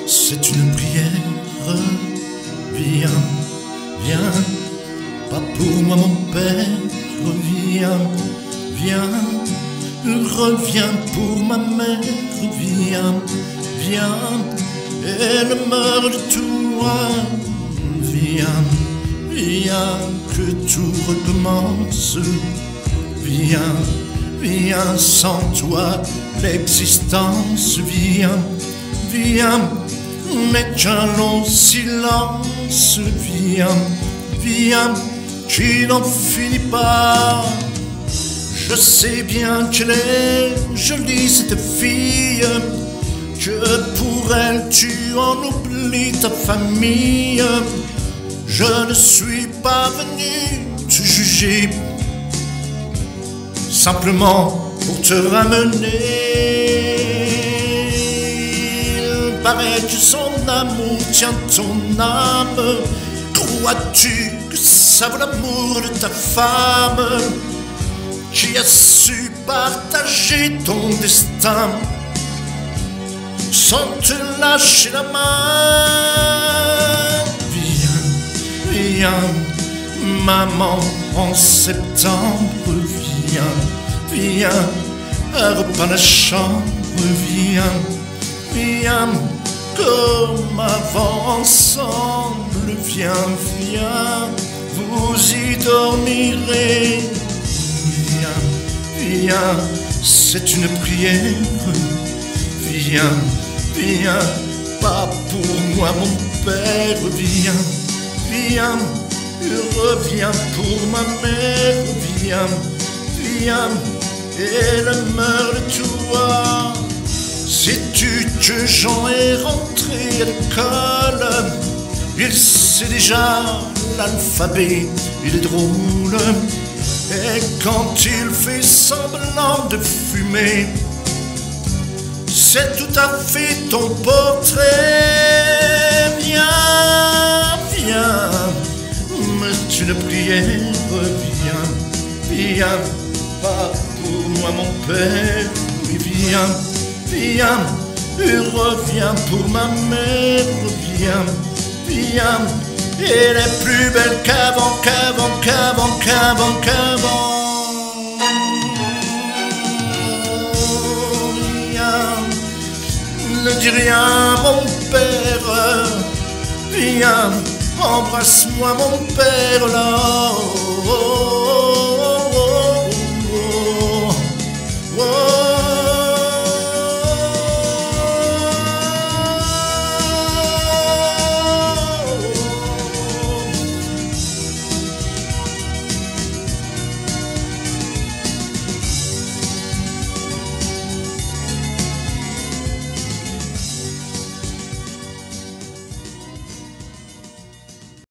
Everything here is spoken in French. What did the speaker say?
c'est une prière. Viens, viens, pas pour moi mon père. Viens, viens, reviens pour ma mère. Viens, viens, elle meurt de toi. Viens, viens, que tout recommence. Viens, viens, sans toi l'existence. Viens, viens, mais qu'un long silence. Viens, viens, qui n'en finit pas. Je sais bien qu'elle est jolie cette fille, que pour elle tu en oublies ta famille. Je ne suis pas venu te juger, simplement pour te ramener. Il paraît que son amour tient ton âme. Crois-tu que ça vaut l'amour de ta femme, qui a su partager ton destin sans te lâcher la main? Viens, viens, maman, en septembre. Viens, viens, reprends la chambre. Viens, viens, comme avant ensemble. Viens, viens, vous y dormirez. Viens, viens, c'est une prière. Viens, viens, pas pour moi mon père. Viens, viens, reviens pour ma mère. Viens, viens, elle meurt de toi. Sais-tu que Jean est rentré à l'école? Il sait déjà l'alphabet, il est drôle. Et quand il fait semblant de fumer, c'est tout à fait ton portrait. Viens, viens, mais tu ne prières. Viens, viens, pas pour moi mon père. Oui, viens, viens, et reviens pour ma mère. Viens, viens, elle est plus belle qu'avant, qu'avant, qu'avant, qu'avant, qu'avant. Viens, ne dis rien mon père. Viens, embrasse-moi mon père là.